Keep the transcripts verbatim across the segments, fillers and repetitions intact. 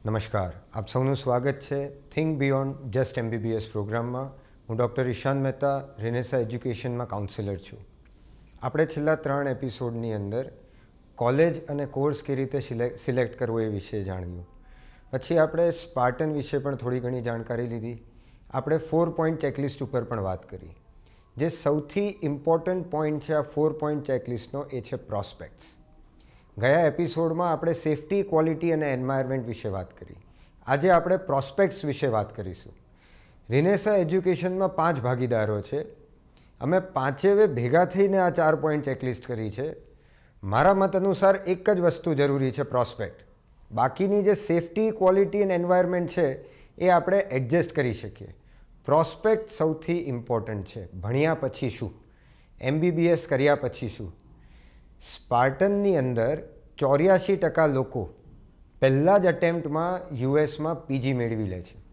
નમસ્કાર, આપ સૌનું સ્વાગત છે થિંક બિયોન્ડ જસ્ટ એમબીબીએસ પ્રોગ્રામમાં. હું ડૉક્ટર ઈશાન મહેતા, રેનેસા એજ્યુકેશનમાં કાઉન્સિલર છું. આપણે છેલ્લા ત્રણ એપિસોડની અંદર કોલેજ અને કોર્સ કેવી રીતે સિલેક્ટ કરવો એ વિશે જાણ્યું. પછી આપણે સ્પાર્ટન વિશે પણ થોડી ઘણી જાણકારી લીધી. આપણે ફોર પોઈન્ટ ચેકલિસ્ટ ઉપર પણ વાત કરી. જે સૌથી ઇમ્પોર્ટન્ટ પોઈન્ટ છે આ ફોર પોઈન્ટ ચેકલિસ્ટનો એ છે પ્રોસ્પેક્ટ્સ. ગયા એપિસોડમાં આપણે સેફટી, ક્વોલિટી અને એન્વાયરમેન્ટ વિશે વાત કરી. આજે આપણે પ્રોસ્પેક્ટ્સ વિશે વાત કરીશું. રેનેસા એજ્યુકેશનમાં પાંચ ભાગીદારો છે. અમે પાંચેવે ભેગા થઈને આ ચાર પોઈન્ટ ચેકલિસ્ટ કરી છે. મારા મત અનુસાર એક જ વસ્તુ જરૂરી છે, પ્રોસ્પેક્ટ. બાકીની જે સેફટી, ક્વોલિટી અને એન્વાયરમેન્ટ છે એ આપણે એડજસ્ટ કરી શકીએ. પ્રોસ્પેક્ટ સૌથી ઇમ્પોર્ટન્ટ છે. ભણ્યા પછી શું, એમબીબીએસ કર્યા પછી શું. સ્પાર્ટનની અંદર ચોર્યાસી ટકા લોકો પહેલા જ અટેમ્પ્ટમાં યુએસમાં પીજી મેળવી લે છે.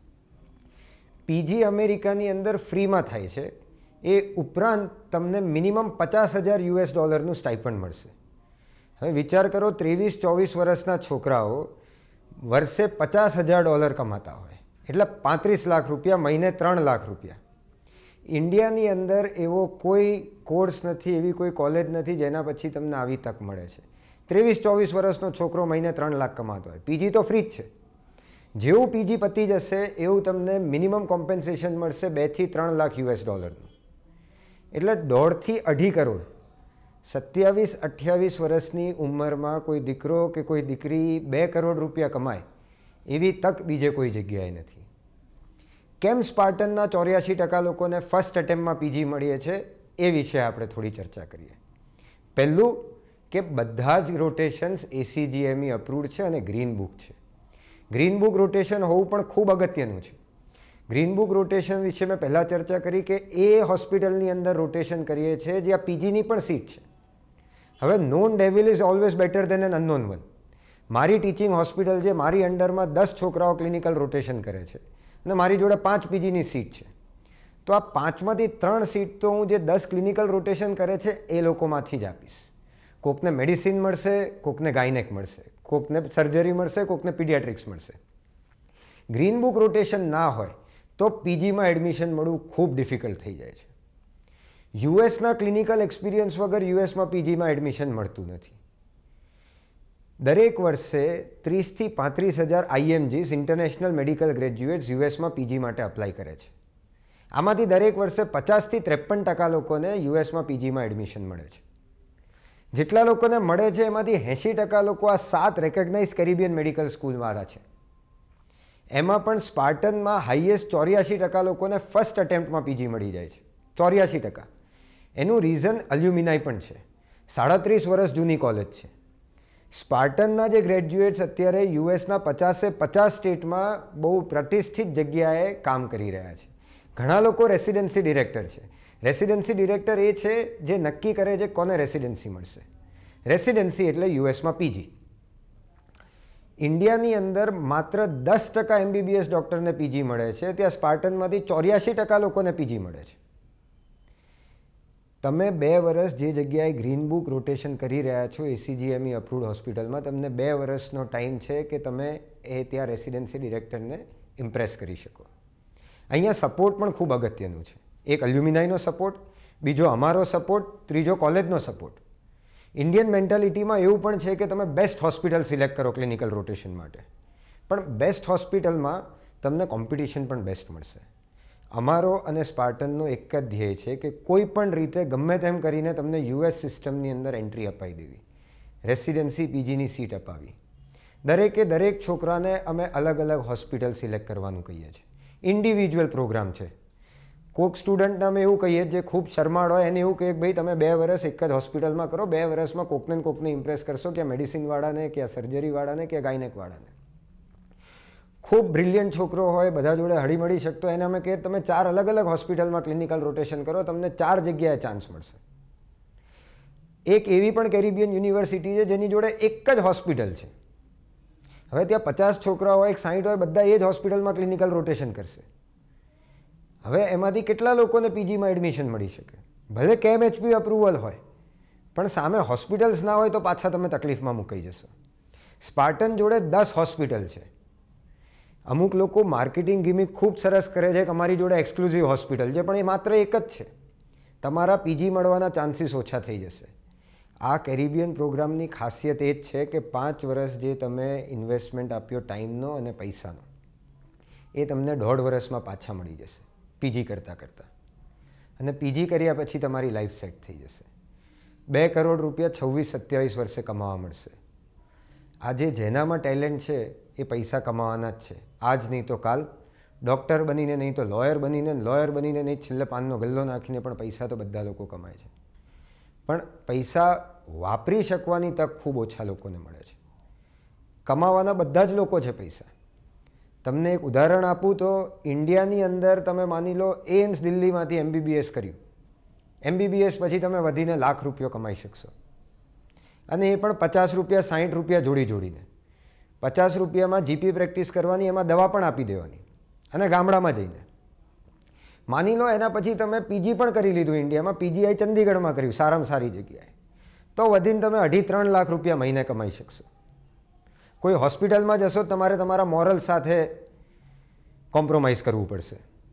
પીજી અમેરિકાની અંદર ફ્રીમાં થાય છે. એ ઉપરાંત તમને મિનિમમ પચાસ હજાર યુએસ ડોલરનું સ્ટાઇપન્ડ મળશે. હવે વિચાર કરો, ત્રેવીસ ચોવીસ વર્ષના છોકરાઓ વર્ષે પચાસ હજાર ડોલર કમાતા હોય એટલે પાંત્રીસ લાખ રૂપિયા, મહિને ત્રણ લાખ રૂપિયા. ઇન્ડિયાની અંદર એવો કોઈ કોર્સ નથી, એવી કોઈ કોલેજ નથી જેના પછી તમને આવી તક મળે છે. ત્રેવીસ ચોવીસ વર્ષનો છોકરો મહિને ત્રણ લાખ કમાતો હોય. પીજી તો ફ્રી જ છે. જેવું પીજી પતી જશે એવું તમને મિનિમમ કોમ્પેન્સેશન મળશે બેથી ત્રણ લાખ યુએસ ડોલરનું. એટલે દોઢથી અઢી કરોડ સત્યાવીસ અઠ્યાવીસ વર્ષની ઉંમરમાં કોઈ દીકરો કે કોઈ દીકરી બે કરોડ રૂપિયા કમાય એવી તક બીજે કોઈ જગ્યાએ નથી. કેમ સ્પાર્ટનના ચોર્યાસી ટકા લોકોને ફર્સ્ટ અટેમ્પમાં પીજી મળીએ છે એ વિશે આપણે થોડી ચર્ચા કરીએ. પહેલું કે બધા જ રોટેશન્સ એસીજીએમઈ અપ્રૂવડ છે અને ગ્રીન બુક છે. ગ્રીન બુક રોટેશન હોવું પણ ખૂબ અગત્યનું છે. ગ્રીન બુક રોટેશન વિશે મેં પહેલાં ચર્ચા કરી કે એ હોસ્પિટલની અંદર રોટેશન કરીએ છીએ જ્યાં પીજીની પણ સીટ છે. હવે known devil is always better than an unknown one. મારી ટીચિંગ હોસ્પિટલ છે, મારી અંડરમાં દસ છોકરાઓ ક્લિનિકલ રોટેશન કરે છે અને મારી જોડે પાંચ પીજીની સીટ છે. તો આ પાંચમાંથી ત્રણ સીટ તો હું જે દસ ક્લિનિકલ રોટેશન કરે છે એ લોકોમાંથી જ આપીશ. કોકને મેડિસિન મળશે, કોકને ગાયનેક મળશે, કોકને સર્જરી મળશે, કોકને પીડિયાટ્રિક્સ મળશે. ગ્રીન બુક રોટેશન ના હોય તો પીજીમાં એડમિશન મળવું ખૂબ ડિફિકલ્ટ થઈ જાય છે. યુએસના ક્લિનિકલ એક્સપિરિયન્સ વગર યુએસમાં પીજીમાં એડમિશન મળતું નથી. દરેક વર્ષે ત્રીસથી પાંત્રીસ હજાર આઈએમજીસ, ઇન્ટરનેશનલ મેડિકલ ગ્રેજ્યુએટ્સ યુએસમાં પીજી માટે અપ્લાય કરે છે. આમાંથી દરેક વર્ષે પચાસથી ત્રેપન ટકા લોકોને યુએસમાં પીજીમાં એડમિશન મળે છે. જેટલા લોકોને મળે છે એમાંથી એંશી ટકા લોકો આ સાત રેકગ્નાઇઝ કેરિબિયન મેડિકલ સ્કૂલવાળા છે. એમાં પણ સ્પાર્ટનમાં હાઈએસ્ટ ચોર્યાસી ટકા લોકોને ફર્સ્ટ અટેમ્પ્ટમાં પીજી મળી જાય છે. ચોર્યાસી ટકા. એનું રીઝન અલ્યુમિનાઈ પણ છે. સાડત્રીસ વર્ષ જૂની કોલેજ છે. સ્પાર્ટનના જે ગ્રેજ્યુએટ્સ અત્યારે યુએસના પચાસે પચાસ સ્ટેટમાં બહુ પ્રતિષ્ઠિત જગ્યાએ કામ કરી રહ્યા છે. ઘણા લોકો રેસિડેન્સી ડિરેક્ટર છે. રેસિડેન્સી ડિરેક્ટર એ છે જે નક્કી કરે છે કોને રેસિડેન્સી મળશે. રેસિડેન્સી એટલે યુએસમાં પીજી. ઇન્ડિયાની અંદર માત્ર દસ ટકા એમબીબીએસ ડૉક્ટરને પીજી મળે છે, ત્યાં સ્પાર્ટનમાંથી ચોર્યાસી ટકા લોકોને પીજી મળે છે. તમે બે વર્ષ જે જગ્યાએ ગ્રીન બુક રોટેશન કરી રહ્યા છો એસીજીએમઈ અપ્રૂવડ હોસ્પિટલમાં, તમને બે વર્ષનો ટાઈમ છે કે તમે એ ત્યાં રેસિડેન્સી ડિરેક્ટરને ઇમ્પ્રેસ કરી શકો. અહીંયા સપોર્ટ પણ ખૂબ અગત્યનું છે. એક અલ્યુમિનાઈનો સપોર્ટ, બીજો અમારો સપોર્ટ, ત્રીજો કોલેજનો સપોર્ટ. ઇન્ડિયન મેન્ટાલિટીમાં એવું પણ છે કે તમે બેસ્ટ હોસ્પિટલ સિલેક્ટ કરો ક્લિનિકલ રોટેશન માટે, પણ બેસ્ટ હોસ્પિટલમાં તમને કોમ્પિટિશન પણ બેસ્ટ મળશે. અમારો અને સ્પાર્ટનનો એક જ ધ્યેય છે કે કોઈ પણ રીતે ગમે તેમ કરીને તમને યુએસ સિસ્ટમની અંદર એન્ટ્રી અપાવી દેવી, રેસિડેન્સી પીજીની સીટ અપાવી. દરેકે દરેક છોકરાને અમે અલગ અલગ હોસ્પિટલ સિલેક્ટ કરવાનું કહીએ છીએ. ઇન્ડિવિજ્યુઅલ પ્રોગ્રામ છે. કોઈક સ્ટુડન્ટને અમે એવું કહીએ જે ખૂબ શરમાળ હોય એને એવું કહીએ કે ભાઈ તમે બે વર્ષ એક જ હોસ્પિટલમાં કરો, બે વર્ષમાં કોકને ને કોકને ઇમ્પ્રેસ કરશો, કે મેડિસિનવાળાને, કે સર્જરીવાળાને, કે ગાયનેકવાળાને. ખૂબ બ્રિલિયન્ટ છોકરો હોય, બધા જોડે હળીમળી શકતો, એને અમે કહીએ તમે ચાર અલગ અલગ હોસ્પિટલમાં ક્લિનિકલ રોટેશન કરો, તમને ચાર જગ્યાએ ચાન્સ મળશે. એક એવી પણ કેરિબિયન યુનિવર્સિટી છે જેની જોડે એક જ હોસ્પિટલ છે. હવે ત્યાં પચાસ છોકરા હોય, એક સાઠ હોય, બધા એ જ હોસ્પિટલમાં ક્લિનિકલ રોટેશન કરશે. હવે એમાંથી કેટલા લોકોને પીજીમાં એડમિશન મળી શકે? ભલે કેમ એચપી અપ્રુવલ હોય, પણ સામે હોસ્પિટલ્સ ના હોય તો પાછા તમે તકલીફમાં મુકાઈ જશો. સ્પાર્ટન જોડે દસ હોસ્પિટલ છે, અમુક લોકો માર્કેટિંગ ગિમિક ખૂબ સરસ કરે છે કે અમારી જોડે એક્સક્લુઝિવ હોસ્પિટલ છે, પણ એ માત્ર એક જ છે. તમારા પીજી મળવાના ચાન્સીસ ઓછા થઈ જશે. આ કેરિબિયન પ્રોગ્રામની ખાસિયત એ જ છે કે પાંચ વર્ષ જે તમે ઇન્વેસ્ટમેન્ટ આપ્યો ટાઈમનો અને પૈસાનો, એ તમને દોઢ વર્ષમાં પાછા મળી જશે પીજી કરતાં કરતાં. અને પીજી કર્યા પછી તમારી લાઈફ સેટ થઈ જશે. બે કરોડ રૂપિયા છવ્વીસ સત્યાવીસ વર્ષે કમાવા મળશે. આજે જેનામાં ટેલેન્ટ છે એ પૈસા કમાવાના જ છે. આજ નહીં તો કાલ ડૉક્ટર બનીને, નહીં તો લોયર બનીને, લોયર બનીને નહીં છેલ્લે પાનનો ગલ્લો નાખીને, પણ પૈસા તો બધા લોકો કમાય છે. પણ પૈસા વાપરી શકવાની તક ખૂબ ઓછા લોકોને મળે છે. કમાવાના બધા જ લોકો છે પૈસા. તમને એક ઉદાહરણ આપું તો ઇન્ડિયાની અંદર તમે માની લો એમ્સ દિલ્હીમાંથી એમબીબીએસ કર્યું. એમબીબીએસ પછી તમે વધીને લાખ રૂપિયો કમાઈ શકશો. અને એ પણ પચાસ રૂપિયા સાઠ રૂપિયા જોડી જોડીને. પચાસ રૂપિયામાં જીપી પ્રેક્ટિસ કરવાની, એમાં દવા પણ આપી દેવાની, અને ગામડામાં જઈને. માની લો એના પછી તમે પીજી પણ કરી લીધું ઇન્ડિયામાં, પીજીઆઈ ચંદીગઢમાં કર્યું સારામાં સારી જગ્યાએ, તો વધીને તમે અઢી ત્રણ લાખ રૂપિયા મહિને કમાઈ શકશો. કોઈ હોસ્પિટલમાં જશો તમારે તમારા મોરલ સાથે કોમ્પ્રોમાઇઝ કરવું પડશે.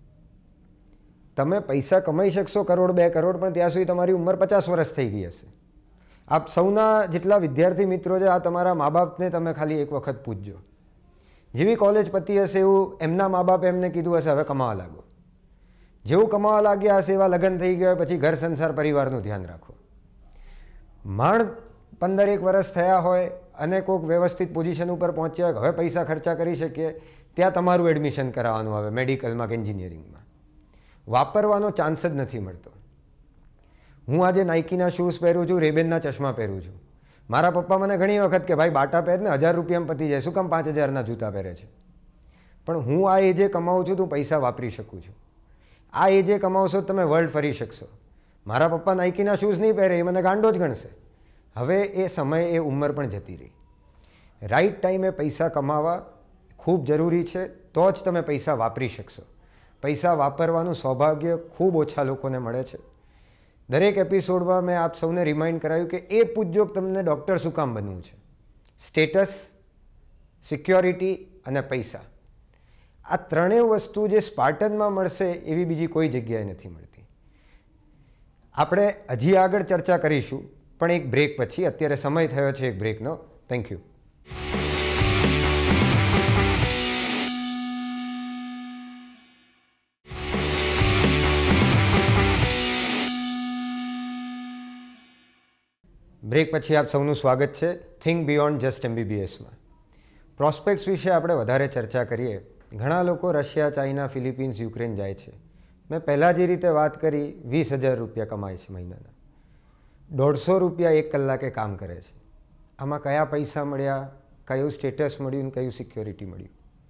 તમે પૈસા કમાઈ શકશો કરોડ બે કરોડ, પણ ત્યાં સુધી તમારી ઉંમર પચાસ વર્ષ થઈ ગઈ હશે. આપ સૌના જેટલા વિદ્યાર્થી મિત્રો છે, આ તમારા મા બાપને તમે ખાલી એક વખત પૂછજો. જેવી કોલેજ પતી હશે એવું એમના મા બાપે એમને કીધું હશે હવે કમાવા લાગો. જેવું કમાવા લાગ્યા હશે એવા લગ્ન થઈ ગયા, પછી ઘર સંસાર પરિવારનું ધ્યાન રાખો. માંડ પંદર એક વર્ષ થયા હોય અને કોઈક વ્યવસ્થિત પોઝિશન ઉપર પહોંચ્યા હોય, હવે પૈસા ખર્ચા કરી શકીએ, ત્યાં તમારું એડમિશન કરાવવાનું આવે મેડિકલમાં કે એન્જિનિયરિંગમાં. વાપરવાનો ચાન્સ જ નથી મળતો. હું આજે નાઇકીના શૂઝ પહેરું છું, રેબેનના ચશ્મા પહેરું છું. મારા પપ્પા મને ઘણી વખત કે ભાઈ બાટા પહેર ને, હજાર રૂપિયામાં પતી જાય, શું કામ પાંચ હજારના જૂતા પહેરે છે? પણ હું આ એજે કમાઉં છું, તું પૈસા વાપરી શકું છું. આ એજે કમાવશો તમે વર્લ્ડ ફરી શકશો. મારા પપ્પા નાઇકીના શૂઝ નહીં પહેરે, એ મને ગાંડો જ ગણશે. હવે એ સમય, એ ઉંમર પણ જતી રહી. રાઈટ ટાઈમે પૈસા કમાવા ખૂબ જરૂરી છે, તો જ તમે પૈસા વાપરી શકશો. પૈસા વાપરવાનું સૌભાગ્ય ખૂબ ઓછા લોકોને મળે છે. દરેક એપિસોડમાં મેં આપ સૌને રિમાઇન્ડ કરાવ્યું કે એ પૂછજો કે તમને ડૉક્ટર શું કામ બનવું છે. સ્ટેટસ, સિક્યોરિટી અને પૈસા, આ ત્રણેય વસ્તુ જે સ્પાર્ટનમાં મળશે એવી બીજી કોઈ જગ્યાએ નથી મળતી. આપણે હજી આગળ ચર્ચા કરીશું, પણ એક બ્રેક પછી. અત્યારે સમય થયો છે એક બ્રેકનો. Thank you. બ્રેક પછી આપ સૌનું સ્વાગત છે થિંક બિયોન્ડ જસ્ટ એમબીબીએસમાં. પ્રોસ્પેક્ટ્સ વિશે આપણે વધારે ચર્ચા કરીએ. ઘણા લોકો રશિયા, ચાઇના, ફિલિપિન્સ, યુક્રેન જાય છે. મેં પહેલાં જે રીતે વાત કરી, વીસ હજાર રૂપિયા કમાય છે મહિનાના, દોઢસો રૂપિયા એક કલાકે કામ કરે છે. આમાં કયા પૈસા મળ્યા, કયું સ્ટેટસ મળ્યું, કયું સિક્યોરિટી મળ્યું?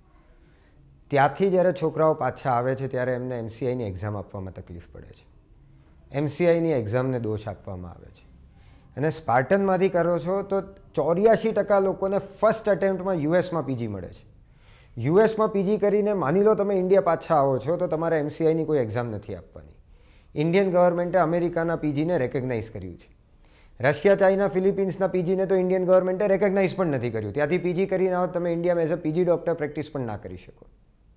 ત્યાંથી જ્યારે છોકરાઓ પાછા આવે છે ત્યારે એમને એમસીઆઈની એક્ઝામ આપવામાં તકલીફ પડે છે. એમસીઆઈની એક્ઝામને દોષ આપવામાં આવે છે. અને સ્પાર્ટનમાંથી કરો છો તો ચોર્યાસી ટકા લોકોને ફર્સ્ટ અટેમ્પ્ટમાં યુએસમાં પીજી મળે છે. યુએસમાં પીજી કરીને માની લો તમે ઇન્ડિયા પાછા આવો છો તો તમારે એમસીઆઈની કોઈ એક્ઝામ નથી આપવાની. ઇન્ડિયન ગવર્મેન્ટે અમેરિકાના પીજીને રેકગ્નાઇઝ કર્યું છે. રશિયા, ચાઇના, ફિલિપિન્સના પીજીને તો ઇન્ડિયન ગવર્મેન્ટે રેકગ્નાઇઝ પણ નથી કર્યું. ત્યાંથી પીજી કરીને આવો તમે ઇન્ડિયામાં as a PG doctor practice પણ ના કરી શકો.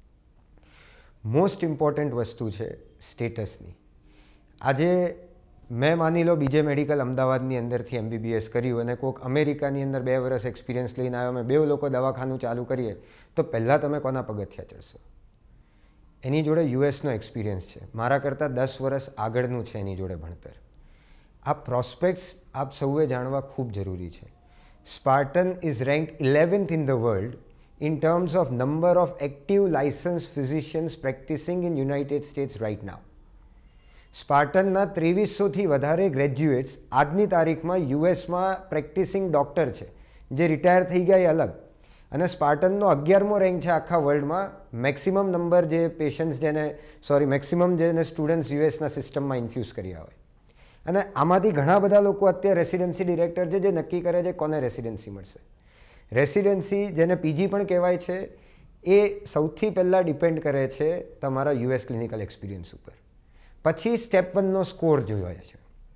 મોસ્ટ ઇમ્પોર્ટન્ટ વસ્તુ છે સ્ટેટસની. આજે મેં માની લો બીજે મેડિકલ અમદાવાદની અંદરથી એમબીબીએસ કર્યું અને કોઈક અમેરિકાની અંદર બે વર્ષ એક્સપિરિયન્સ લઈને આવ્યો, મેં બે લોકો દવાખાનું ચાલુ કરીએ, તો પહેલાં તમે કોના પગથિયા ચડશો? એની જોડે યુએસનો એક્સપિરિયન્સ છે, મારા કરતાં દસ વર્ષ આગળનું છે એની જોડે ભણતર. આ પ્રોસ્પેક્ટ્સ આપ સૌએ જાણવા ખૂબ જરૂરી છે. Spartan is ranked eleventh in the world in terms of number of active license physicians practicing in United States right now. સ્પાર્ટનના ત્રેવીસોથી વધારે ગ્રેજ્યુએટ્સ આજની તારીખમાં યુએસમાં પ્રેક્ટિસિંગ ડૉક્ટર છે, જે રિટાયર થઈ ગયા એ અલગ. અને સ્પાર્ટનનો અગિયારમો રેન્ક છે આખા વર્લ્ડમાં. મેક્સિમમ નંબર જે પેશન્ટ્સ જેને સોરી મેક્સિમમ જેને સ્ટુડન્ટ્સ યુએસના સિસ્ટમમાં ઇન્ફ્યુઝ કર્યા હોય. અને આમાંથી ઘણા બધા લોકો અત્યારે રેસિડેન્સી ડિરેક્ટર છે, જે નક્કી કરે છે કોને રેસિડેન્સી મળશે. રેસિડેન્સી જેને પીજી પણ કહેવાય છે, એ સૌથી પહેલાં ડિપેન્ડ કરે છે તમારા યુએસ ક્લિનિકલ એક્સપિરિયન્સ ઉપર. પછી સ્ટેપ વનનો સ્કોર જોયો છે.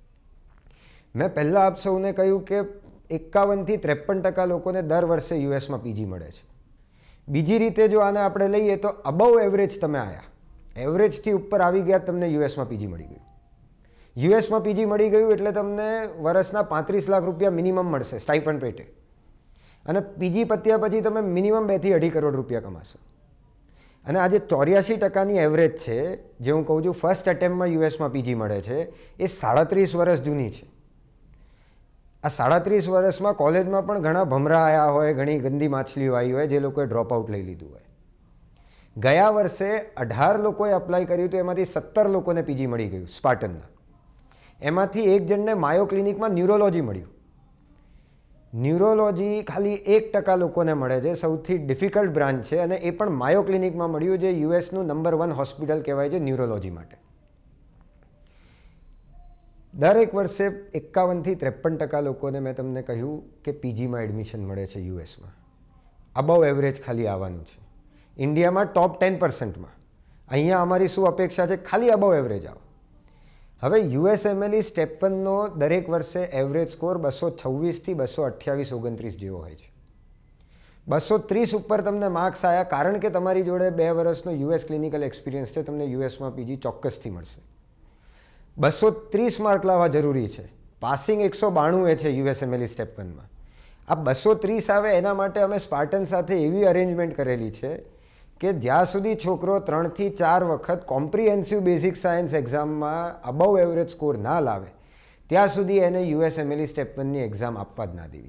મેં પહેલાં આપ સૌને કહ્યું કે એકાવનથી ત્રેપન ટકા લોકોને દર વર્ષે યુએસમાં પીજી મળે છે. બીજી રીતે જો આને આપણે લઈએ તો અબવ એવરેજ તમે આવ્યા, એવરેજથી ઉપર આવી ગયા, તમને યુએસમાં પીજી મળી ગયું. યુએસમાં પીજી મળી ગયું એટલે તમને વર્ષના પાંત્રીસ લાખ રૂપિયા મિનિમમ મળશે સ્ટાઇપન્ડ પેટે, અને પીજી પત્યા પછી તમે મિનિમમ બેથી અઢી કરોડ રૂપિયા કમાશો. અને આ જે ચોર્યાસી ટકાની એવરેજ છે, જે હું કહું છું ફર્સ્ટ એટેમ્પમાં યુએસમાં પીજી મળે છે, એ સાડત્રીસ વર્ષ જૂની છે. આ સાડત્રીસ વર્ષમાં કોલેજમાં પણ ઘણા ભમરા આવ્યા હોય, ઘણી ગંદી માછલીઓ આવી હોય, જે લોકોએ ડ્રોપ આઉટ લઈ લીધું હોય. ગયા વર્ષે અઢાર લોકોએ અપ્લાય કર્યું તો એમાંથી સત્તર લોકોને પીજી મળી ગયું સ્પાર્ટનના. એમાંથી એક જણને માયો ક્લિનિકમાં ન્યુરોલોજી મળ્યું. ન્યુરોલોજી ખાલી એક ટકા લોકોને મળે છે, સૌથી ડિફિકલ્ટ બ્રાન્ચ છે, અને એ પણ માયો ક્લિનિકમાં મળ્યું, જે યુએસનું નંબર વન હોસ્પિટલ કહેવાય છે ન્યુરોલોજી માટે. દરેક વર્ષે એકાવનથી ત્રેપન ટકા લોકોને મેં તમને કહ્યું કે પીજીમાં એડમિશન મળે છે યુએસમાં. અબવ એવરેજ ખાલી આવવાનું છે. ઇન્ડિયામાં ટોપ ટેન પર્સન્ટમાં. અહીંયા અમારી શું અપેક્ષા છે? ખાલી અબવ એવરેજ આવો. હવે યુએસએમએલઈ સ્ટેપ વનનો દરેક વર્ષે એવરેજ સ્કોર બસો છવ્વીસથી બસો અઠ્યાવીસ ઓગણત્રીસ જેવો હોય છે. બસો ત્રીસ ઉપર તમને માર્ક્સ આવ્યા કારણ કે તમારી જોડે બે વર્ષનો યુએસ ક્લિનિકલ એક્સપિરિયન્સ છે, તમને યુએસમાં પીજી ચોક્કસથી મળશે. બસો ત્રીસ માર્ક લાવવા જરૂરી છે. પાસિંગ એકસો બાણું એ છે યુએસએમએલઈ સ્ટેપ વનમાં. આ બસો ત્રીસ આવે એના માટે અમે સ્પાર્ટન સાથે એવી અરેન્જમેન્ટ કરેલી છે કે જ્યાં સુધી છોકરો ત્રણથી ચાર વખત કોમ્પ્રિહેન્સિવ બેઝિક સાયન્સ એક્ઝામમાં અબવ એવરેજ સ્કોર ના લાવે ત્યાં સુધી એને યુએસએમએલઈ સ્ટેપ વનની એક્ઝામ આપવા જ ના દેવી.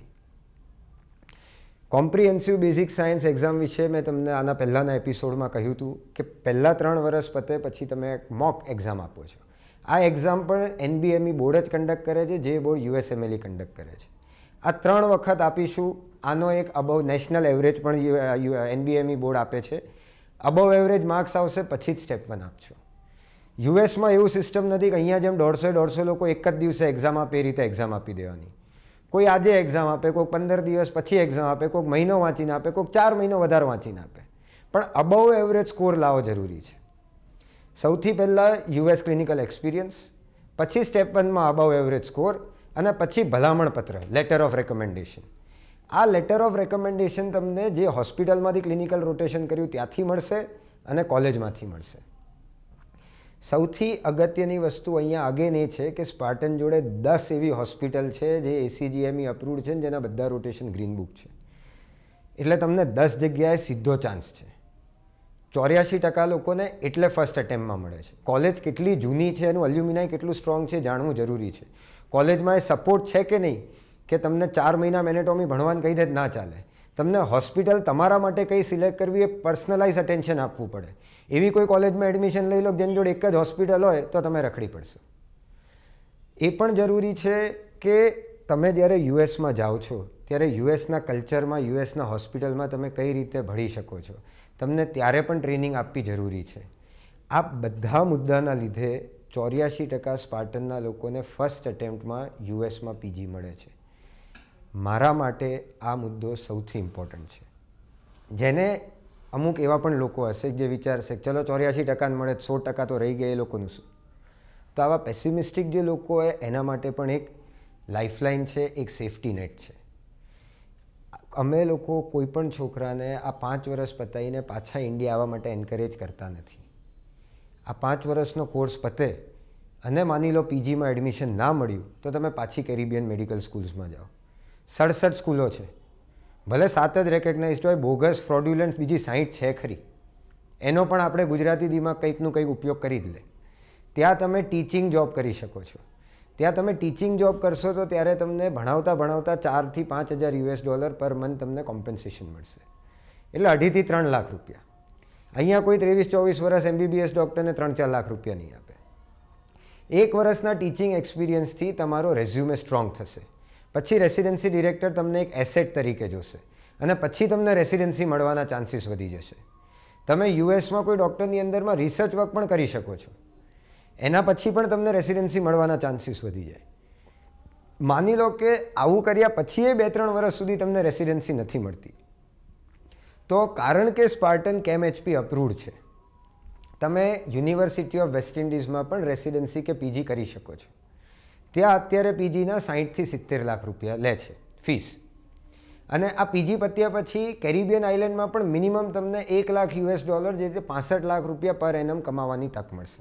કોમ્પ્રિહેન્સિવ બેઝિક સાયન્સ એક્ઝામ વિશે મેં તમને આના પહેલાંના એપિસોડમાં કહ્યું હતું કે પહેલાં ત્રણ વર્ષ પતે પછી તમે મોક એક્ઝામ આપો છો. આ એક્ઝામ પણ એનબીએમઈ બોર્ડ જ કન્ડક્ટ કરે છે, જે બોર્ડ યુએસએમએલઈ કન્ડક્ટ કરે છે. આ ત્રણ વખત આપીશું. આનો એક અબવ નેશનલ એવરેજ પણ એનબીએમઈ બોર્ડ આપે છે. અબવ એવરેજ માર્ક્સ આવશે પછી જ સ્ટેપ વન આપશો. યુએસમાં એવું સિસ્ટમ નથી કે અહીંયા જેમ દોઢસો દોઢસો લોકો એક જ દિવસે એક્ઝામ આપે, એ રીતે એક્ઝામ આપી દેવાની. કોઈ આજે એક્ઝામ આપે, કોઈ પંદર દિવસ પછી એક્ઝામ આપે, કોઈ મહિનો વાંચીને આપે, કોઈ ચાર મહિનો વધારે વાંચીને આપે, પણ અબવ એવરેજ સ્કોર લાવવો જરૂરી છે. સૌથી પહેલાં યુએસ ક્લિનિકલ એક્સપિરિયન્સ, પછી સ્ટેપ વનમાં અબવ એવરેજ સ્કોર, અને પછી ભલામણ પત્ર લેટર ઓફ રેકમેન્ડેશન. આ લેટર ઓફ રેકમેન્ડેશન તમને જે હોસ્પિટલમાંથી ક્લિનિકલ રોટેશન કર્યું ત્યાંથી મળશે અને કોલેજમાંથી મળશે. સૌથી અગત્યની વસ્તુ અહીંયા અગેન એ છે કે સ્પાર્ટન જોડે દસ એવી હોસ્પિટલ છે જે એસીજીએમઈ અપ્રૂવડ છે, જેના બધા રોટેશન ગ્રીન બુક છે. એટલે તમને દસ જગ્યાએ સીધો ચાન્સ છે. ચોર્યાસી ટકા લોકોને એટલે ફર્સ્ટ એટેમ્પમાં મળે છે. કોલેજ કેટલી જૂની છે, એનું અલ્યુમિનાઈ કેટલું સ્ટ્રોંગ છે જાણવું જરૂરી છે. કોલેજમાં એ સપોર્ટ છે કે નહીં, કે તમને ચાર મહિના મેનેટોમી ભણવાનું કહી દે ના ચાલે. તમને હોસ્પિટલ તમારા માટે કઈ સિલેક્ટ કરવી એ પર્સનલાઇઝ અટેન્શન આપવું પડે. એવી કોઈ કોલેજમાં એડમિશન લઈ લો જેની જોડે એક જ હોસ્પિટલ હોય તો તમે રખડી પડશો. એ પણ જરૂરી છે કે તમે જ્યારે યુએસમાં જાઓ છો ત્યારે યુએસના કલ્ચરમાં, યુએસના હોસ્પિટલમાં તમે કઈ રીતે ભળી શકો છો, તમને ત્યારે પણ ટ્રેનિંગ આપવી જરૂરી છે. આ બધા મુદ્દાના લીધે ચોર્યાસી ટકા સ્પાર્ટનના લોકોને ફર્સ્ટ એટેમ્પ્ટમાં યુએસમાં પીજી મળે છે. મારા માટે આ મુદ્દો સૌથી ઇમ્પોર્ટન્ટ છે. જેને અમુક એવા પણ લોકો હશે જે વિચારશે ચલો ચોર્યાસી ટકાને મળે, સો ટકા તો રહી ગયા, એ લોકોનું શું? તો આવા પેસિમિસ્ટિક જે લોકો હોય એના માટે પણ એક લાઇફલાઇન છે, એક સેફટી નેટ છે. અમે લોકો કોઈ પણ છોકરાને આ પાંચ વર્ષ પતાવીને પાછા ઇન્ડિયા આવવા માટે એન્કરેજ કરતા નથી. આ પાંચ વર્ષનો કોર્સ પતે અને માની લો પીજીમાં એડમિશન ના મળ્યું તો તમે પાછી કેરિબિયન મેડિકલ સ્કૂલ્સમાં જાઓ. સડસઠ સ્કૂલો છે, ભલે સાત જ રેકગ્નાઇઝડ હોય, બોગસ ફ્રોડ્યુલન્ટ બીજી સાહીઠ છે ખરી, એનો પણ આપણે ગુજરાતી દીમાં કંઈકનું કંઈક ઉપયોગ કરી જ લે. ત્યાં તમે ટીચિંગ જોબ કરી શકો છો. ત્યાં તમે ટીચિંગ જોબ કરશો તો ત્યારે તમને ભણાવતા ભણાવતા ચારથી પાંચ હજાર યુએસ ડોલર પર મંથ તમને કોમ્પન્સેશન મળશે, એટલે અઢીથી ત્રણ લાખ રૂપિયા. અહીંયા કોઈ ત્રેવીસ ચોવીસ વર્ષ એમબીબીએસ ડૉક્ટરને ત્રણ ચાર લાખ રૂપિયા નહીં આપે. એક વર્ષના ટીચિંગ એક્સપિરિયન્સથી તમારો રેઝ્યુમે સ્ટ્રોંગ થશે. પછી રેસિડેન્સી ડિરેક્ટર તમને એક એસેટ તરીકે જોશે અને પછી તમને રેસિડેન્સી મળવાના ચાન્સીસ વધી જશે. તમે યુએસમાં કોઈ ડૉક્ટરની અંદરમાં રિસર્ચ વર્ક પણ કરી શકો છો, એના પછી પણ તમને રેસિડેન્સી મળવાના ચાન્સીસ વધી જાય. માની લો કે આવું કર્યા પછી એ બે ત્રણ વર્ષ સુધી તમને રેસિડેન્સી નથી મળતી, તો કારણ કે સ્પાર્ટન કેમ એચપી અપ્રૂવડ છે, તમે યુનિવર્સિટી ઓફ વેસ્ટ ઇન્ડિઝમાં પણ રેસિડેન્સી કે પીજી કરી શકો છો. ત્યાં અત્યારે પીજીના સાહીઠથી સિત્તેર લાખ રૂપિયા લે છે ફીસ. અને આ પીજી પત્યા પછી કેરિબિયન આઇલેન્ડમાં પણ મિનિમમ તમને એક લાખ યુએસ ડોલર જે રીતે પાસઠ લાખ રૂપિયા પર એનમ કમાવાની તક મળશે.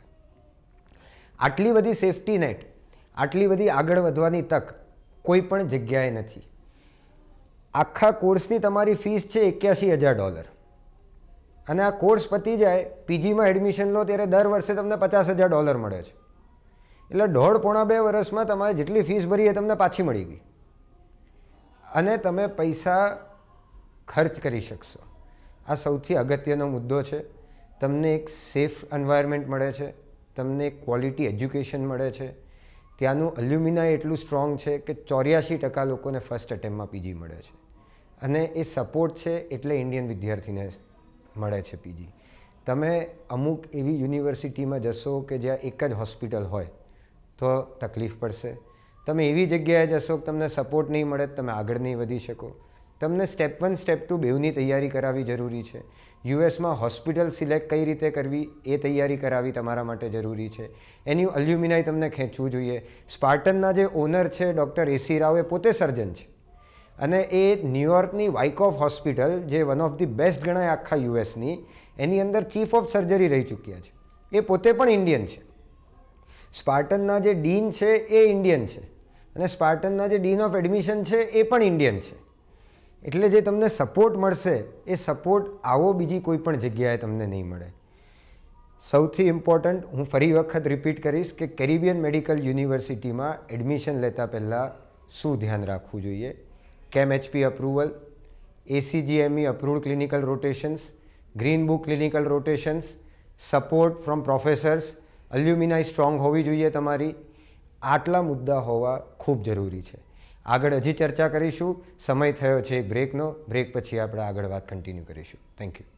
આટલી બધી સેફટી નેટ, આટલી બધી આગળ વધવાની તક કોઈ પણ જગ્યાએ નથી. આખા કોર્સની તમારી ફીસ છે એક્યાસી હજાર ડોલર અને આ કોર્સ પતી જાય, પીજીમાં એડમિશન લો ત્યારે દર વર્ષે તમને પચાસ હજાર ડોલર મળે છે. એટલે દોઢ પોણા બે વર્ષમાં તમારે જેટલી ફીસ ભરી એ તમને પાછી મળી ગઈ અને તમે પૈસા ખર્ચ કરી શકશો. આ સૌથી અગત્યનો મુદ્દો છે. તમને એક સેફ એન્વાયરમેન્ટ મળે છે, તમને એક ક્વોલિટી એજ્યુકેશન મળે છે. ત્યાંનું એલ્યુમિનાય એટલું સ્ટ્રોંગ છે કે ચોર્યાસી ટકા લોકોને ફર્સ્ટ એટેમ્પમાં પીજી મળે છે અને એ સપોર્ટ છે એટલે ઇન્ડિયન વિદ્યાર્થીને મળે છે પીજી. તમે અમુક એવી યુનિવર્સિટીમાં જશો કે જ્યાં એક જ હોસ્પિટલ હોય તો તકલીફ પડશે. તમે એવી જગ્યાએ જશો કે તમને સપોર્ટ નહીં મળે, તમે આગળ નહીં વધી શકો. તમને સ્ટેપ વન સ્ટેપ ટુ બેઉની તૈયારી કરાવવી જરૂરી છે. યુએસમાં હોસ્પિટલ સિલેક્ટ કઈ રીતે કરવી એ તૈયારી કરાવવી તમારા માટે જરૂરી છે. એની એલ્યુમિનાય તમને ખેંચવું જોઈએ. સ્પાર્ટનના જે ઓનર છે ડૉક્ટર એસી રાવ એ પોતે સર્જન છે અને એ ન્યૂયોર્કની વાઇકોફ હોસ્પિટલ જે વન ઓફ ધી બેસ્ટ ગણાય આખા યુએસની, એની અંદર ચીફ ઓફ સર્જરી રહી ચૂક્યા છે. એ પોતે પણ ઇન્ડિયન છે. સ્પાર્ટનના જે ડીન છે એ ઇન્ડિયન છે અને સ્પાર્ટનના જે ડીન ઓફ એડમિશન છે એ પણ ઇન્ડિયન છે. એટલે જે તમને સપોર્ટ મળશે એ સપોર્ટ આવો બીજી કોઈ પણ જગ્યાએ તમને નહીં મળે. સૌથી ઇમ્પોર્ટન્ટ હું ફરી વખત રિપીટ કરીશ કે કેરિબિયન મેડિકલ યુનિવર્સિટીમાં એડમિશન લેતા પહેલાં શું ધ્યાન રાખવું જોઈએ. કેમ HP approval, ACGME approved clinical rotations, green book clinical rotations, support from professors, alumni strong હોવી જોઈએ તમારી. આટલા મુદ્દા હોવા ખૂબ જરૂરી છે. આગળ હજી ચર્ચા કરીશું. સમય થયો છે એક બ્રેકનો. બ્રેક પછી આપણે આગળ વાત કન્ટિન્યુ કરીશું. Thank you.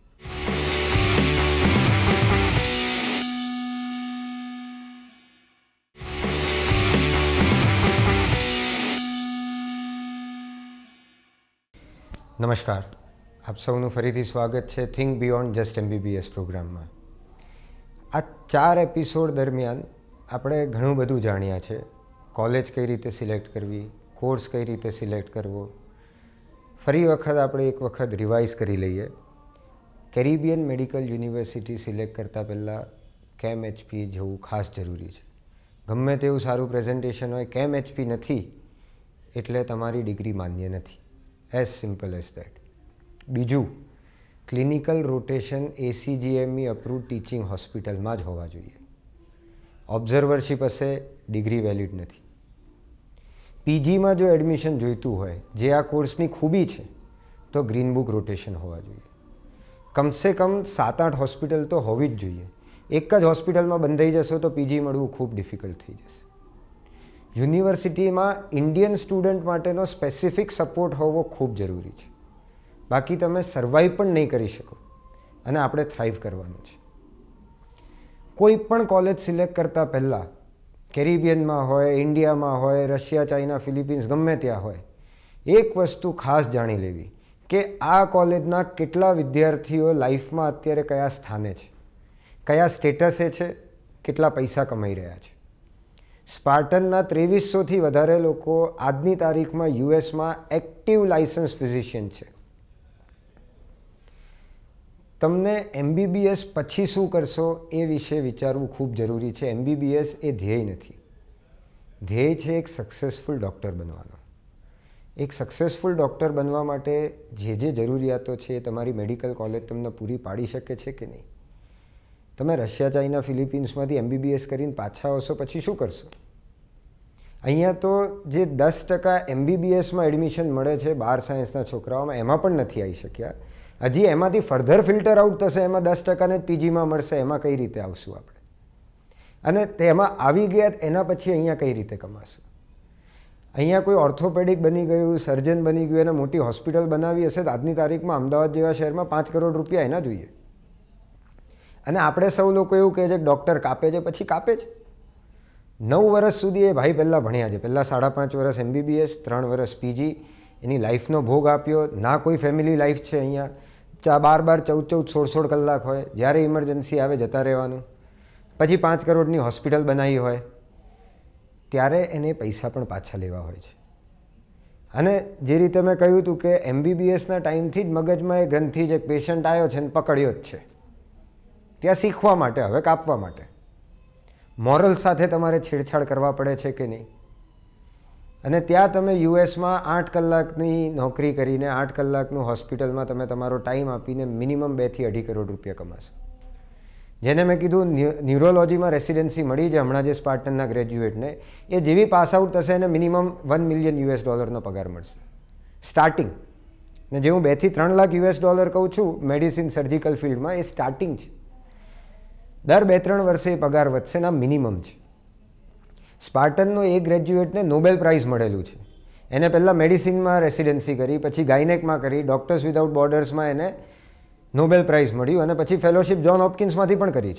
નમસ્કાર, આપ સૌનું ફરીથી સ્વાગત છે થિંક બિયોન્ડ જસ્ટ એમબીબીએસ પ્રોગ્રામમાં. આ ચાર એપિસોડ દરમિયાન આપણે ઘણું બધું જાણ્યા છે. કોલેજ કઈ રીતે સિલેક્ટ કરવી, કોર્સ કઈ રીતે સિલેક્ટ કરવો. ફરી વખત આપણે એક વખત રિવાઇઝ કરી લઈએ. કેરિબિયન મેડિકલ યુનિવર્સિટી સિલેક્ટ કરતાં પહેલાં કેમ એચપી જવું ખાસ જરૂરી છે. ગમે તેવું સારું પ્રેઝન્ટેશન હોય, કેમ એચપી નથી એટલે તમારી ડિગ્રી માન્ય નથી. As simple as that. બીજું, clinical rotation ACGME approved teaching હોસ્પિટલમાં જ હોવા જોઈએ. ઓબ્ઝર્વરશીપ હશે, ડિગ્રી વેલિડ નથી. પીજીમાં જો એડમિશન જોઈતું હોય, જે આ કોર્સની ખૂબી છે, તો ગ્રીન બુક રોટેશન હોવા જોઈએ. કમસે કમ સાત આઠ હોસ્પિટલ તો હોવી જ જોઈએ. એક જ હોસ્પિટલમાં બંધાઈ જશો તો પીજી મળવું ખૂબ ડિફિકલ્ટ થઈ જશે. યુનિવર્સિટીમાં ઇન્ડિયન સ્ટુડન્ટ માટેનો સ્પેસિફિક સપોર્ટ હોવો ખૂબ જરૂરી છે. બાકી તમે સર્વાઈવ પણ નહીં કરી શકો અને આપણે થ્રાઈવ કરવાનું છે. કોઈ પણ કોલેજ સિલેક્ટ કરતાં પહેલાં કેરિબિયનમાં હોય, ઇન્ડિયામાં હોય, રશિયા, ચાઇના, ફિલિપિન્સ, ગમે ત્યાં હોય, એક વસ્તુ ખાસ જાણી લેવી કે આ કોલેજના કેટલા વિદ્યાર્થીઓ લાઈફમાં અત્યારે કયા સ્થાને છે, કયા સ્ટેટસે છે, કેટલા પૈસા કમાઈ રહ્યા છે. સ્પાર્ટનના ત્રેવીસોથી વધારે લોકો આજની તારીખમાં યુએસમાં એક્ટિવ લાઇસન્સ ફિઝિશિયન છે. તમને એમબીબીએસ પછી શું કરશો એ વિશે વિચારવું ખૂબ જરૂરી છે. એમબીબીએસ એ ધ્યેય નથી. ધ્યેય છે એક સક્સેસફુલ ડૉક્ટર બનવાનો. એક સક્સેસફુલ ડૉક્ટર બનવા માટે જે જે જરૂરિયાતો છે એ તમારી મેડિકલ કોલેજ તમને પૂરી પાડી શકે છે કે નહીં. તમે રશિયા, ચાઇના, ફિલિપિન્સમાંથી એમબીબીએસ કરીને પાછા આવશો પછી શું કરશો? અહીંયા તો જે દસ ટકા એમબીબીએસમાં એડમિશન મળે છે બાર સાયન્સના છોકરાઓમાં, એમાં પણ નથી આવી શક્યા. હજી એમાંથી ફર્ધર ફિલ્ટર આઉટ થશે, એમાં દસ ટકાને જ પીજીમાં મળશે. એમાં કઈ રીતે આવશું આપણે? અને તેમાં આવી ગયા એના પછી અહીંયા કઈ રીતે કમાશું? અહીંયા કોઈ ઓર્થોપેડિક બની ગયું, સર્જન બની ગયું, એને મોટી હોસ્પિટલ બનાવી હશે તો આજની તારીખમાં અમદાવાદ જેવા શહેરમાં પાંચ કરોડ રૂપિયા એના જોઈએ. અને આપણે સૌ લોકો એવું કહે છે કે ડૉક્ટર કાપે છે, પછી કાપે છે. નવ વર્ષ સુધી એ ભાઈ પહેલાં ભણ્યા છે. પહેલાં સાડા પાંચ વર્ષ એમબીબીએસ, ત્રણ વર્ષ પીજી, એની લાઈફનો ભોગ આપ્યો. ના કોઈ ફેમિલી લાઈફ છે અહીંયા. ચા બાર બાર ચૌદ ચૌદ સોળ સોળ કલાક હોય. જ્યારે ઇમરજન્સી આવે જતા રહેવાનું. પછી પાંચ કરોડની હોસ્પિટલ બનાવી હોય ત્યારે એને પૈસા પણ પાછા લેવા હોય છે. અને જે રીતે મેં કહ્યું હતું કે એમબીબીએસના ટાઈમથી જ મગજમાં એ ગ્રંથિ જ એક પેશન્ટ આવ્યો છે ને પકડ્યો જ છે, ત્યાં શીખવા માટે, હવે કાપવા માટે. મોરલ સાથે તમારે છેડછાડ કરવા પડે છે કે નહીં? અને ત્યાં તમે યુએસમાં આઠ કલાકની નોકરી કરીને આઠ કલાકનું હોસ્પિટલમાં તમે તમારો ટાઈમ આપીને મિનિમમ બેથી અઢી કરોડ રૂપિયા કમાશો. જેને મેં કીધું ન્યુરોલોજીમાં રેસિડેન્સી મળી છે હમણાં જે સ્પાર્ટનના ગ્રેજ્યુએટને, એ જેવી પાસ આઉટ થશે એને મિનિમમ વન મિલિયન યુએસ ડોલરનો પગાર મળશે સ્ટાર્ટિંગ. ને જે હું બેથી ત્રણ લાખ યુએસ ડોલર કહું છું મેડિસિન સર્જિકલ ફિલ્ડમાં, એ સ્ટાર્ટિંગ છે. દર બે ત્રણ વર્ષે એ પગાર વધશે ને આ મિનિમમ છે. સ્પાર્ટનનો એ ગ્રેજ્યુએટને નોબેલ પ્રાઇઝ મળેલું છે. એને પહેલાં મેડિસિનમાં રેસિડેન્સી કરી, પછી ગાયનેકમાં કરી, ડૉક્ટર્સ વિધાઉટ બોર્ડર્સમાં એને નોબેલ પ્રાઇઝ મળ્યું, અને પછી ફેલોશિપ જોન હોપકિન્સમાંથી પણ કરી છે.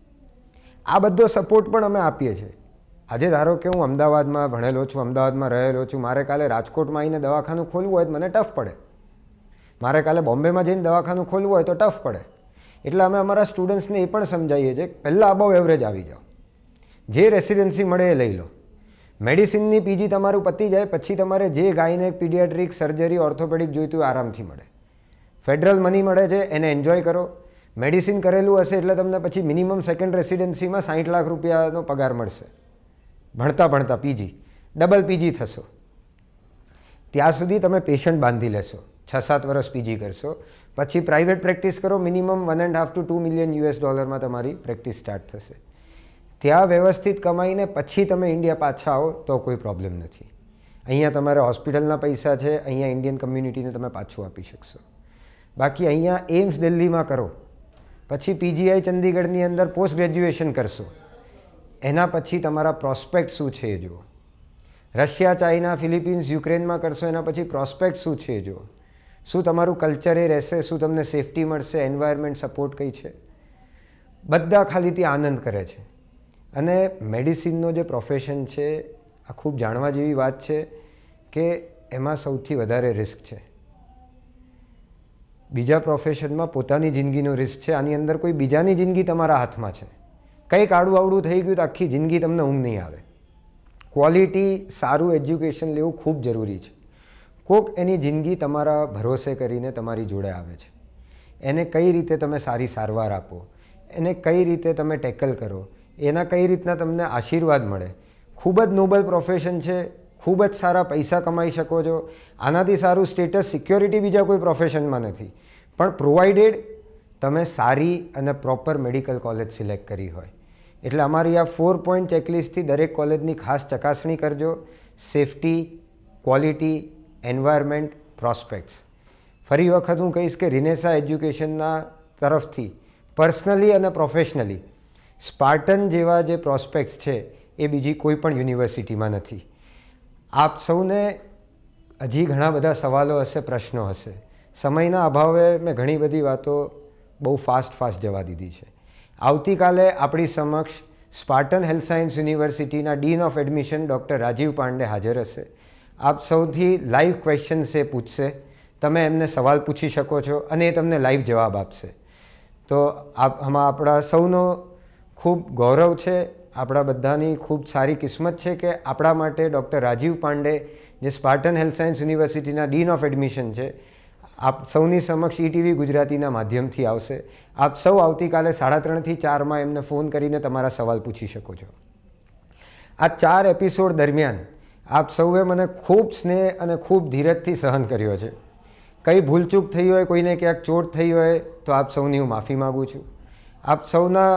આ બધો સપોર્ટ પણ અમે આપીએ છીએ. આજે ધારો કે હું અમદાવાદમાં ભણેલો છું, અમદાવાદમાં રહેલો છું, મારે કાલે રાજકોટમાં આવીને દવાખાનું ખોલવું હોય તો મને ટફ પડે, મારે કાલે બોમ્બેમાં જઈને દવાખાનું ખોલવું હોય તો ટફ પડે. એટલે અમે અમારા સ્ટુડન્ટ્સને એ પણ સમજાવીએ છીએ કે પહેલાં અબાવ એવરેજ આવી જાઓ, જે રેસિડેન્સી મળે એ લઈ લો. મેડિસિનની પીજી તમારું પતી જાય પછી તમારે જે ગાયનેક, પીડિયાટ્રિક, સર્જરી, ઓર્થોપેડિક જોઈતું હોય આરામથી મળે. ફેડરલ મની મળે છે, એને એન્જોય કરો. મેડિસિન કરેલું હશે એટલે તમને પછી મિનિમમ સેકન્ડ રેસિડેન્સીમાં સાઠ લાખ રૂપિયાનો પગાર મળશે. ભણતા ભણતા પીજી ડબલ પીજી થશો. ત્યાં સુધી તમે પેશન્ટ બાંધી લેશો, છ સાત વર્ષ પીજી કરશો, પછી પ્રાઇવેટ પ્રેક્ટિસ કરો, minimum one and half to two million US ડોલરમાં તમારી પ્રેક્ટિસ સ્ટાર્ટ થશે. ત્યાં વ્યવસ્થિત કમાઈને પછી તમે ઇન્ડિયા પાછા આવો તો કોઈ પ્રોબ્લેમ નથી. અહીંયા તમારે હોસ્પિટલના પૈસા છે, અહીંયા ઇન્ડિયન કમ્યુનિટીને તમે પાછું આપી શકશો. બાકી અહીંયા એમ્સ દિલ્હીમાં કરો, પછી પીજીઆઈ ચંદીગઢની અંદર પોસ્ટ ગ્રેજ્યુએશન કરશો, એના પછી તમારા પ્રોસ્પેક્ટ શું છે એ જુઓ. રશિયા, ચાઇના, ફિલિપિન્સ, યુક્રેનમાં કરશો, એના પછી પ્રોસ્પેક્ટ શું છે એ જુઓ. શું તમારું કલ્ચર એ રહેશે, શું તમને સેફટી મળશે, એન્વાયરમેન્ટ સપોર્ટ કઈ છે. બધા ખાલી ત્યાં આનંદ કરે છે. અને મેડિસિનનો જે પ્રોફેશન છે આ ખૂબ જાણવા જેવી વાત છે કે એમાં સૌથી વધારે રિસ્ક છે. બીજા પ્રોફેશનમાં પોતાની જિંદગીનો રિસ્ક છે, આની અંદર કોઈ બીજાની જિંદગી તમારા હાથમાં છે. કંઈક આડું આવડું થઈ ગયું તો આખી જિંદગી તમને ઊંઘ નહીં આવે. ક્વોલિટી સારું એજ્યુકેશન લેવું ખૂબ જરૂરી છે. કોક એની જિંદગી તમારા ભરોસે કરીને તમારી જોડે આવે છે, એને કઈ રીતે તમે સારી સારવાર આપો, એને કઈ રીતે તમે ટેકલ કરો, એના કઈ રીતના તમને આશીર્વાદ મળે. ખૂબ જ નોબલ પ્રોફેશન છે, ખૂબ જ સારા પૈસા કમાઈ શકો છો. આનાથી સારું સ્ટેટસ, સિક્યોરિટી બીજા કોઈ પ્રોફેશનમાં નથી. પણ પ્રોવાઇડેડ તમે સારી અને પ્રોપર મેડિકલ કોલેજ સિલેક્ટ કરી હોય. એટલે અમારી આ ફોર પોઈન્ટ ચેકલિસ્ટથી દરેક કોલેજની ખાસ ચકાસણી કરજો. Safety, quality, environment, prospects. ફરી વખત હું કહીશ કે રિનેસા એજ્યુકેશનના તરફથી પર્સનલી અને પ્રોફેશનલી સ્પાર્ટન જેવા જે પ્રોસ્પેક્ટ્સ છે એ બીજી કોઈ પણ યુનિવર્સિટીમાં નથી. આપ સૌને હજી ઘણા બધા સવાલો હશે, પ્રશ્નો હશે. સમયના અભાવે મેં ઘણી બધી વાતો બહુ ફાસ્ટ ફાસ્ટ જવા દીધી છે. આવતીકાલે આપણી સમક્ષ સ્પાર્ટન હેલ્થ સાયન્સ યુનિવર્સિટીના dean of admission doctor Rajiv Pandey હાજર હશે. આપ સૌથી લાઈવ ક્વેશ્ચન્સ એ પૂછશે, તમે એમને સવાલ પૂછી શકો છો અને એ તમને લાઈવ જવાબ આપશે. તો આપ આમાં આપણા સૌનો ખૂબ ગૌરવ છે, આપણા બધાની ખૂબ સારી કિસ્મત છે કે આપણા માટે ડૉક્ટર રાજીવ પાંડે જે સ્પાર્ટન હેલ્થ સાયન્સ યુનિવર્સિટીના ડીન ઓફ એડમિશન છે, આપ સૌની સમક્ષ ઈટીવી ગુજરાતીના માધ્યમથી આવશે. આપ સૌ આવતીકાલે સાડા ત્રણથી ચારમાં એમને ફોન કરીને તમારા સવાલ પૂછી શકો છો. આ ચાર એપિસોડ દરમિયાન આપ સૌએ મને ખૂબ સ્નેહ અને ખૂબ ધીરજથી સહન કર્યો છે. કંઈ ભૂલચૂક થઈ હોય, કોઈને ક્યાંક ચોટ થઈ હોય તો આપ સૌની હું માફી માગું છું. આપ સૌના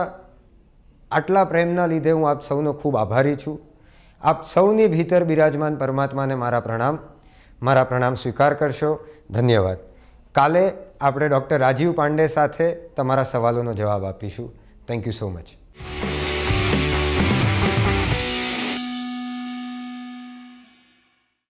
આટલા પ્રેમના લીધે હું આપ સૌનો ખૂબ આભારી છું. આપ સૌની ભીતર બિરાજમાન પરમાત્માને મારા પ્રણામ, મારા પ્રણામ સ્વીકાર કરશો. ધન્યવાદ. કાલે આપણે ડૉક્ટર રાજીવ પાંડે સાથે તમારા સવાલોનો જવાબ આપીશું. Thank you so much.